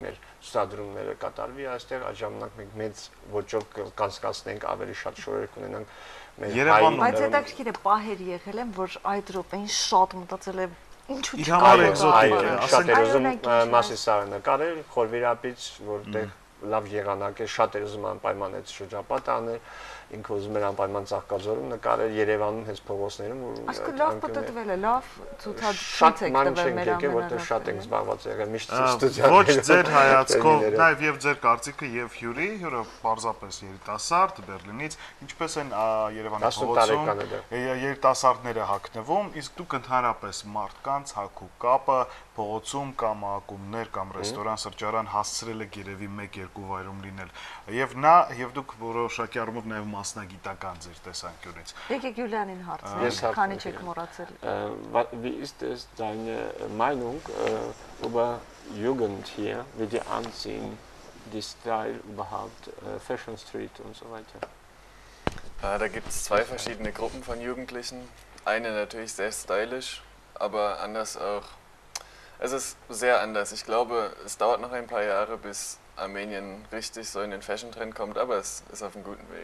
մեր ցուցադրումները կատարվի այստեղ, այդ ժամանակ մենք մեծ ոճով կանցկացնենք, ավելի շատ շորեր կունենանք մեր հայ։ Բայց հետաքրքիր է պահեր եղել են, որ այդ րոպեին շատ մտածել է ինչու՞ Իր համար էկզոտիկ է, շատ էր ուզում Մասիսարը նկարել, Խորվիրապից, որտեղ լավ եղանակ է, շատ էր ուզում անպայման այդ շրջապատը անել, ինքը ուզում էր անպայման Ծաղկաձորում նկարել, Երևանում հենց փողոցներում, Այսինքն լավ պատտվել է, լավ շատ ցուցադրություն ման եք չենք տվել եկել, մեր որտեղ շատ ենք զբաղված եղել, միշտ Ոչ ձեր հայացքով, նաև եւ ձեր կարծիքը եւ հյուրը պարզապես երիտասարդ Բերլինից, ինչպես են Երևանի փողոցում երիտասարդները հագնվում, իսկ դուք ընդհանրապես մարդկանց հագու կապը փողոցում կամ ակումբներ կամ ռեստորան, սրճարան հասցրել եք երևի 1-2 վայրում լինել եւ նա եւ դուք որոշակի առումով նաև մասնագիտական ձեր տեսանկյունից։ Եկեք Յուլիանին հարցնենք, քանի չեք մոռացել։ Wie ist es deine Meinung über Jugend hier, wie die anziehen, die Style überhaupt, Fashion Street und so weiter? Da gibt es zwei verschiedene Gruppen von Jugendlichen. Eine natürlich sehr stylisch, aber anders auch. Es ist sehr anders. Ich glaube, es dauert noch ein paar Jahre, bis Armenien richtig so in den Fashion-Trend kommt, aber es ist auf einem guten Weg.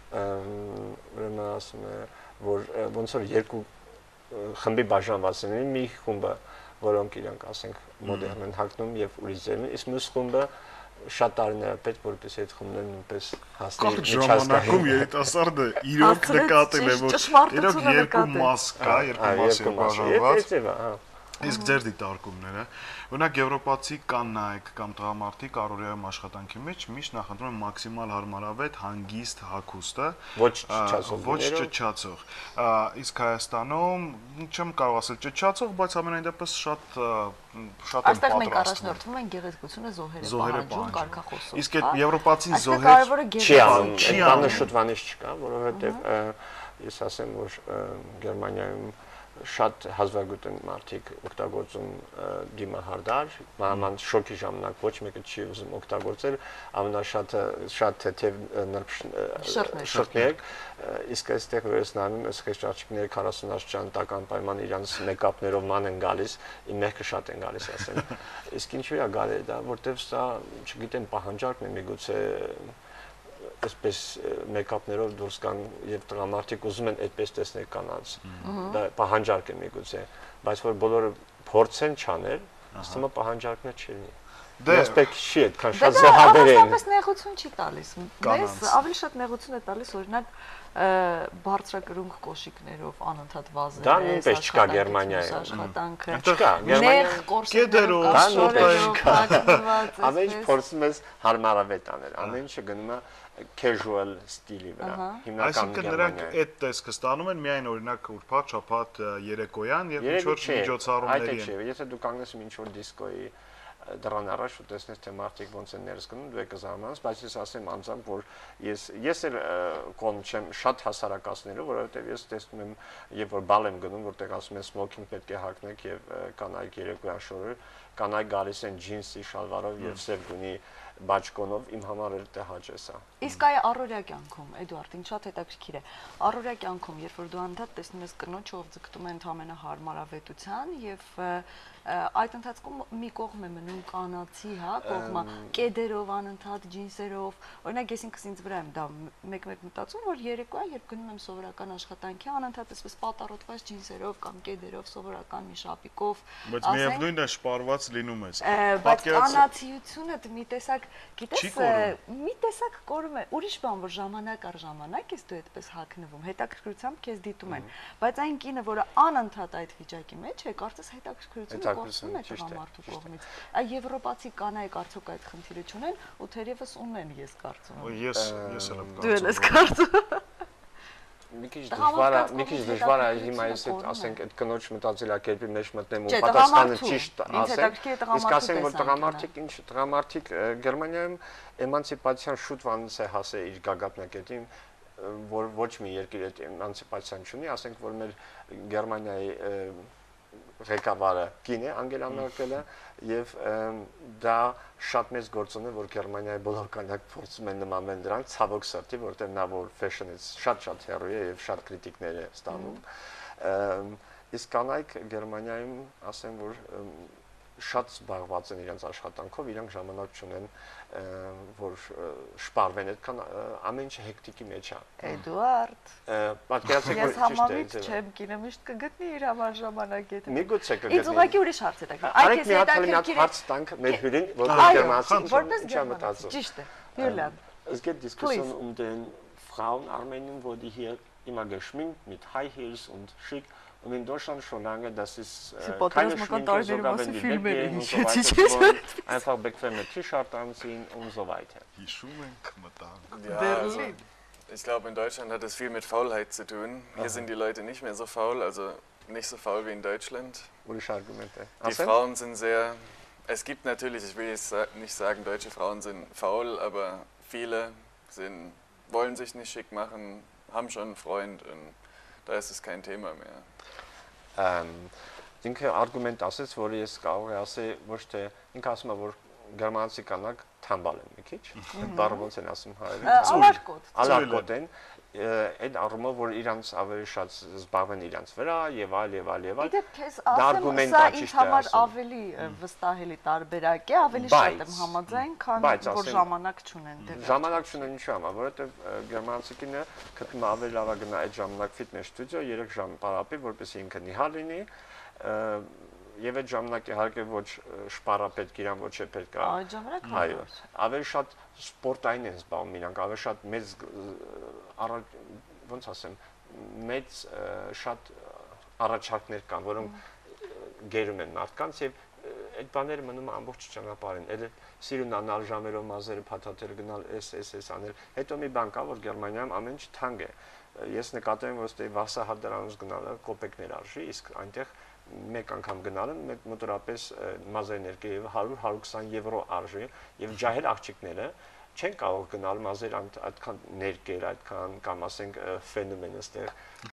Ոնց որ երկու խմբի բաժանված են, մի խումբը, որոնք իրանք ասենք մոդեռն են հագնում եւ ուրիշ ձևն, իսկ մյուս խումբը շատ տարիներ պետք որպես այդ խումբը նույնպես հասնի միջազգային երիտասարդը իրոք նկատել է որ իրոք երկու մաս կա, երկու մասի բաժանված։ Իսկ ձեր դիտարկումները, օրինակ եվրոպացի կանայք կամ տղամարդիկ առօրյայում աշխատանքի մեջ միշտ նախընտրում են մաքսիմալ հարմարավետ, հանգիստ հագուստը, ոչ ճչացող։ Իսկ Հայաստանում չեմ կարող ասել ճչացող, բայց ամենայն դեպս շատ են պատրաստվում։ Այստեղ մենք առաջնորդվում ենք գեղեցկությունը զոհերը պահանջում կարգախոսով։ Իսկ այդ եվրոպացին զոհեր չի անում շուտվանիշ չկա, որովհետև ես ասեմ, որ Գերմանիայում շատ հազվագյուտ մարդիկ օգտագործում դիմահարդար, մանավանդ շոկի ժամանակ ոչ մեկը չի ուզում օգտագործել, ամենաշատը շատ թեթև շրթներ, իսկ այստեղ որ ես նայում ես խեղճաճիկները 40 աստիճան տական պայման իրանց մեյքափներով ման են գալիս, իմ մեղքը շատ են գալիս ասեմ։ Իսկ ինչու է գալի դա, որտեվ սա, չգիտեմ, պահանջարկն է միգուցե այսպես մեյքափներով դուրս գան եւ տղամարդիկ ուզում են այդպես տեսնել կանանց։ Դա պահանջարկ է միգուցե, բայց որ բոլորը փորձեն չանել, ըստ իմը պահանջարկն չի լինի։ Դες պետք չի այդքան շատ զոհաբեր են։ Բայց նեղություն չի տալիս։ Մեզ ավելի շատ նեղություն է տալիս օրինակ բարձրակրունկ կոշիկներով անընդհատ վազել։ Դա նույնպես չկա Գերմանիայում։ Աշխատանքը։ Չկա Նեղ կորսետերով, ամեն ինչ փորձում ես հարմարավետ անել, ամեն ինչը գնում է casual ստիլի վրա։ Այսինքն նրանք այդ տեսքը ստանում են միայն օրինակ ուրբաթ, շաբաթ, երեկոյան եւ ինչ որ միջոցառումների են։ Այդպես չէ, եթե դու կանգնես ինչ որ դիսկոյի դրան առաջ ու տեսնես թե մարդիկ ոնց են ներս գնում, դու եք զարմանաս, բայց ես ասեմ անձամբ, որ ես էլ կողմ չեմ շատ հասարակացնելու, որովհետև ես տեսնում եմ, երբ որ բալ եմ գնում, որտեղ ասում են սմոքինգ պետք է հագնեք եւ կանայք երեկոյան շորեր, կանայք գալիս են ջինսի շալվարով եւ սև գունի բաճկոնով, իմ համար էլ դե հաճ է սա։ Իսկ այ առօրյա կյանքում, Էդուարդ, ինձ շատ հետաքրքիր է։ Առօրյա կյանքում, երբ որ դու անդադ տեսնում ես կնոջ, ով ձգտում է ընդհանրապես հարմարավետության եւ այդ ընթացքում մի կողմ է մնում կանացի, հա, կողմը կեդերով անընդհատ ջինսերով։ Օրինակ ես ինքս ինձ վրա եմ դա մեկ-մեկ մտածում, որ երեկոյան երբ գնում եմ սովորական աշխատանքի, անընդհատ այսպես պատառոտված ջինսերով կամ կեդերով սովորական մի շապիկով, բայց միևնույնն է շպարված լինում ես։ Բայց կանացիությունը մի տեսակ, գիտես, մի տեսակ կորում է։ Ուրիշ բան, որ ժամանակ առ ժամանակ ես դու այդպես հագնվում, հետաքրքրությամբ քեզ դիտում են։ Բայց այն կինը, որը անընդհատ այդ վիճակի մեջ է, կարծես հետաքրքրությունը կորցնում է տղամարդու կողմից։ Այ եվրոպացի կանայք արդյոք այդ խնդիրը չունեն, ու թերևս ունեն, ես կարծում եմ։ Ես էլ եմ կարծում։ Դու ես կարծում։ Մի քիչ դժվար է հիմա ես ասենք այդ կնոջ մտածելակերպի մեջ մտնեմ ու պատասխանը ճիշտ ասեմ։ Իսկ ասենք որ տղամարդիկ Գերմանիայում էմանցիպացիան շուտ վանց է հասել իր գագաթնակետին, որ ոչ մի երկիր այդ էմանցիպացիան չունի, ասենք որ մեր Գերմանիայի ղեկավարը կին է Անգելա Մերկելը եւ դա շատ մեծ գործոն է որ Գերմանիայի բոլոր կանայք փորձում են նմանվել դրանք ցավոք սրտի որտեղ նա որ ֆեշնից շատ հեռու է եւ շատ քրիտիկներ է ստանում իսկ կանայք Գերմանիայում ասեմ որ շատ զբաղված են իրենց աշխատանքով, իրանք ժամանակ չունեն, որ շպարվեն, այդքան ամեն ինչ հեկտիկի մեջ է։ Էդուարդ, պատկերացրեք, ես համամիտ չեմ, կինը միշտ կգտնի իր համար ժամանակ եթե։ Միգուցե կգտնի։ Ինձ ուղղակի ուրիշ հարց է տալիս։ Այդ քեզ հետաքրքիր հարց տանք մեր հյուրին, որպես գերմանացի, ճիշտ է, Julian. Es geht Diskussion um den Frauen-Armenien, wo die hier immer geschminkt mit High Heels und schick. Und in Deutschland schon lange, das ist keine Schminke, sogar wenn die weggehen und so weiter, wollen einfach bequeme T-Shirt anziehen und so weiter. Ja, also, ich glaube, in Deutschland hat es viel mit Faulheit zu tun. Hier sind die Leute nicht mehr so faul, also nicht so faul wie in Deutschland. Die Frauen sind sehr... Es gibt natürlich, ich will jetzt nicht sagen, deutsche Frauen sind faul, aber viele wollen sich nicht schick machen, haben schon einen Freund und da ist es kein Thema mehr. Ինքը արգումենտ ասեց, որ ես կարող եմ ասել, ոչ թե ինքը ասում է, որ գերմանացի կանանք թամբալ են մի քիչ, այդ բառը ոնց են ասում հայերեն, ալարկոտ են, այդ առումով, որ իրանց ավելի շատ զբաղվեն իրանց վրա եւ այլ եւ այլ եւ այլ։ Իդեպ քեզ ասեմ, սա ինձ համար ավելի վստահելի տարբերակ է, ավելի շատ եմ համաձայն, քան որ ժամանակ չունեն դեռ։ Ժամանակ չունեն ինչու՞ համար, որովհետեւ գերմանացի կինը գտնում ավելի լավ է գնա այդ ժամանակ ֆիթնես ստուդիո 3 ժամ պարապի, որպեսզի ինքը նիհար լինի, եւ այդ ժամանակ իհարկե ոչ շպարա պետք իրան, ոչ է պետք է։ Այդ ժամանակ այո, ավելի շատ սպորտային են զբաղվում իրանք, ավելի շատ մեծ ոնց ասեմ, մեծ շատ առաջարկներ կան, որոնք գերում են մարդկանց եւ այդ բաները մնում ամբողջ ճանապարհին, էլ սիրուն անալ ժամերով մազերը փաթաթել գնալ, էս անել։ Հետո մի բան կա, որ Գերմանիայում ամեն ինչ թանկ է։ Ես նկատել եմ, որ ստե Վասահար դրանց գնալը կոպեկներ արժի, իսկ այնտեղ մեկ անգամ գնալը մոտորապես մազերներկեյով 100-120 եվրո արժի եւ ջահել աղջիկները չեն կարող գնալ մազեր այդքան ներկեր, այդքան կամ ասենք ֆենոմեն այստեղ